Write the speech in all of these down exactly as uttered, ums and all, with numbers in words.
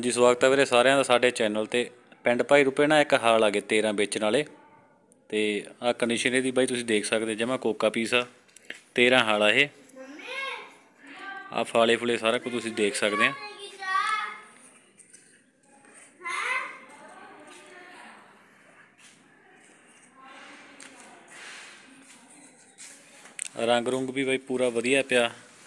जी स्वागत है वीरे सारिਆਂ ਦਾ ਸਾਡੇ चैनल ਤੇ। ਪਿੰਡ ਭਾਈ ਰੁਪਏ ना एक हाल आ गए तेरह बेचण वाले ਤੇ आ कंडीशन ਇਹਦੀ ਬਾਈ ਤੁਸੀਂ देख सकते जमा कोका पीस आ तेरह हाल आ ये आ फाले फुले सारा कुछ ਤੁਸੀਂ देख सकते हैं। रंग रुंग भी बाई पूरा वधिया पिया।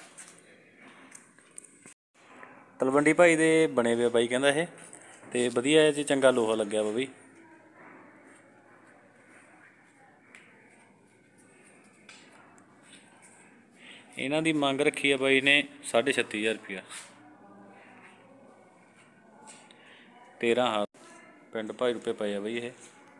तलवंडी भाई दे बने हुए बाई कहंदा ये ते वधिया जी चंगा लोहा लग्या वा बई। इन्हां दी मंग रखी है बाई ने साढ़े छत्ती हज़ार रुपया। तेरह हाल पिंड भाई रुपये पे बई ये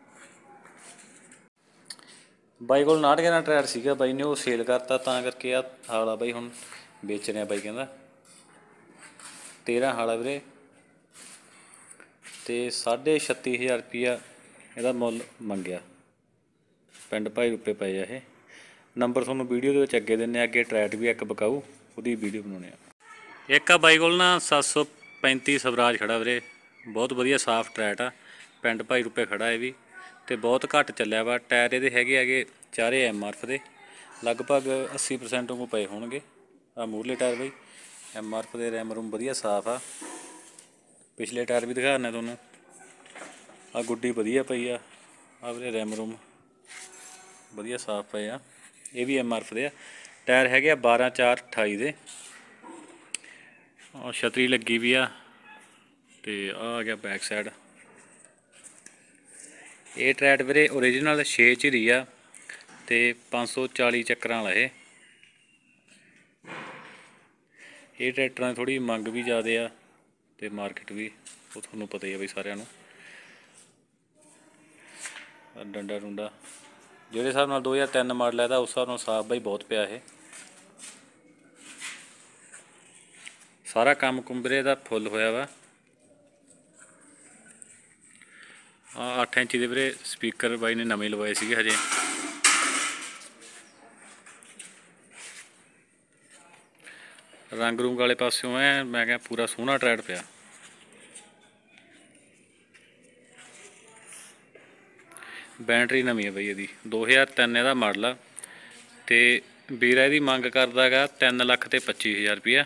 बाई को नाट ग्यारह ट्रैड सीगा बाई ने वो सेल करता तां करके आ हाल आ बाई हुण बेच रहे बाई कहंदा तेरह हाल आ वीरे ते साढ़े छत्ती हज़ार रुपया ਇਹਦਾ ਮੁੱਲ ਮੰਗਿਆ। पिंड भाई रुपये पे ये नंबर ਤੁਹਾਨੂੰ ਵੀਡੀਓ ਦੇ ਵਿੱਚ ਅੱਗੇ ਦਿੰਨੇ ਆ। ਅੱਗੇ ਟਰੈਟ ਵੀ ਇੱਕ ਬਕਾਊ ਉਹਦੀ ਵੀਡੀਓ ਬਣਾਉਣੇ ਆ। ਇੱਕ ਆ ਬਾਈ ਕੋਲ ਨਾ सत्त सौ पैंती ਸਵਰਾਜ ਖੜਾ ਵੀਰੇ ਬਹੁਤ ਵਧੀਆ ਸਾਫ ਟਰੈਟ ਆ। ਪਿੰਡ ਭਾਈ रुपये ਖੜਾ ਇਹ ਵੀ ਤੇ ਬਹੁਤ ਘੱਟ ਚੱਲਿਆ ਵਾ। ਟਾਇਰ ਇਹਦੇ ਹੈਗੇ ਹੈਗੇ ਚਾਰੇ ਐਮ ਆਰ ਐਫ ਦੇ ਲਗਭਗ अस्सी परसेंट ਵਾਂਗੂ ਪਏ ਹੋਣਗੇ। ਆ ਮੂਹਰਲੇ ਟਾਇਰ ਬਈ ਐਮ ਆਰ ਐਫ ਦੇ ਰੈਮ ਰੂਮ ਵਧੀਆ ਸਾਫ आ। पिछले टायर भी दिखा दें थोनों आ गुड्डी वधिया पई आ। आ वीरे रैम रूम वधिया साफ पे आ। ये भी एम आर एफ दे आ। टायर है बारह चार अठाई दे और छतरी लगी भी आ ते आ गया बैक साइड। ये ट्रैट वीरे ओरिजिनल छे झिरी आ ते पाँच सौ चाली चक्कर वाला ये ये ट्रैक्टर की थोड़ी मंग भी ज़्यादा आ ते मार्केट भी वो थोनों पता ही है बई सारिਆਂ ਨੂੰ। डंडा डुंडा ਜਿਹੜੇ हिसाब नाल दो हज़ार तीन मॉडल है उस हिसाब नाल साफ बई बहुत पिया है। सारा काम कुंबरे का फुल होया वा। अठ इंची के वीरे स्पीकर बाई ने नवे लवाए सीगे हजे। रंग रुंग वाले पासों है मैं क्या पूरा सोहना ट्रैड पिया। बैटरी नवी है बई यदी दो हज़ार तीन का मॉडल आ ते वीरा दी मंग करदा गा तीन लख ते पच्ची हज़ार रुपया।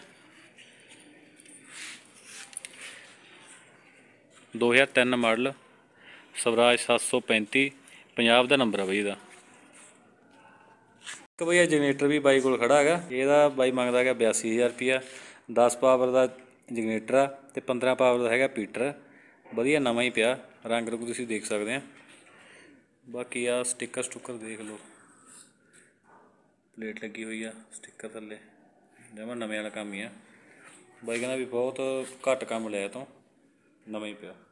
दो हज़ार तीन मॉडल स्वराज सत्त सौ पैंती पंजाब का नंबर है बई इहदा। एक भैया जनरेटर भी बाई को खड़ा है यदा बाई मंगदा है बयासी हज़ार रुपया। दस पावर का जनरेटर आ ते पंद्रह पावर का है पीटर वधिया नवा ही पिया। रंग रुंग तुसीं देख सकते हैं। बाकी आ स्टिकर स्टुकर देख लो प्लेट लगी हुई है स्टिकर थले जमा नवे वाला काम ही है। बाई कहना भी बहुत घट काम लिया तो नवा ही पिया।